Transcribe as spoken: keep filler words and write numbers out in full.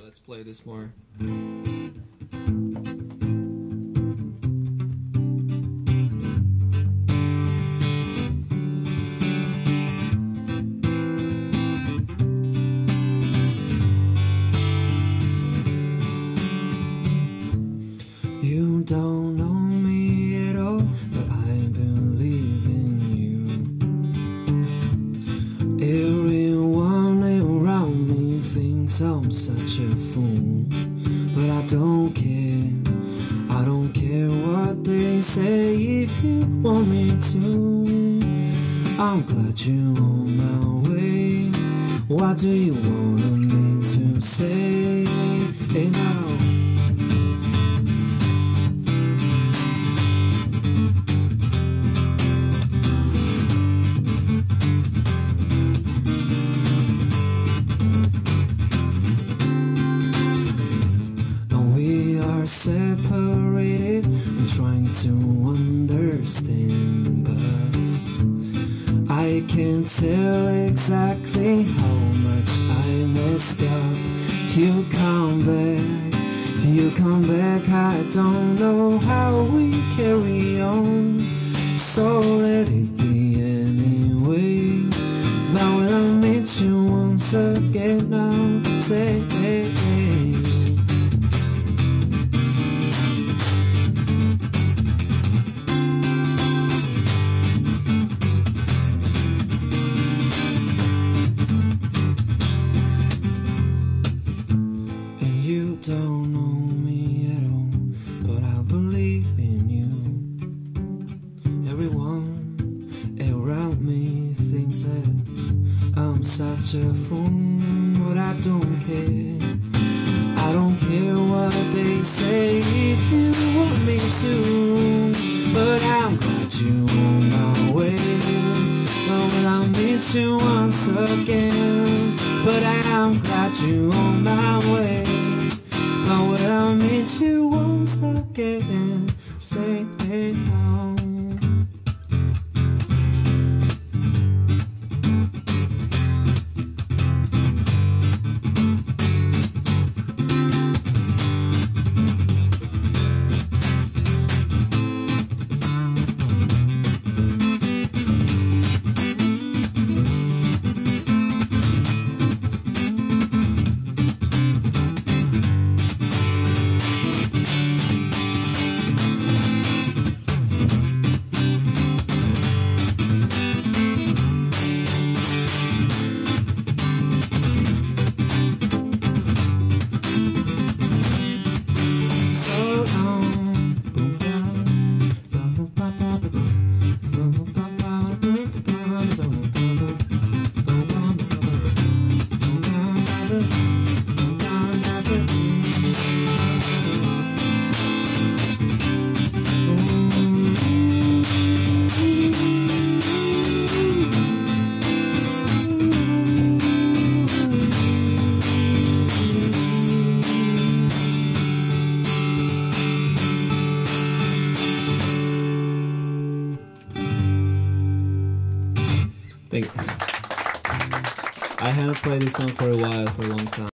let's play this more. You don't know me at all, but I believe in you. Everyone around me thinks I'm such a fool, but I don't care. I don't care what they say if you want me to. I'm glad you're on my way. What do you want me to say? Hey now. Separated, I'm trying to understand, but I can't tell exactly how much I messed up. If you come back, if you come back, I don't know how we carry on, so let it be anyway. But when I meet you once again, I'll say, hey, hey. You don't know me at all, but I believe in you. Everyone around me thinks that I'm such a fool, but I don't care. I don't care what they say if you want me to, but I'm glad you're on my way. But when I meet you once again, but I'm glad you're on my way. But when I meet you once again, say hey now. Thank you. I haven't played this song for a while, for a long time.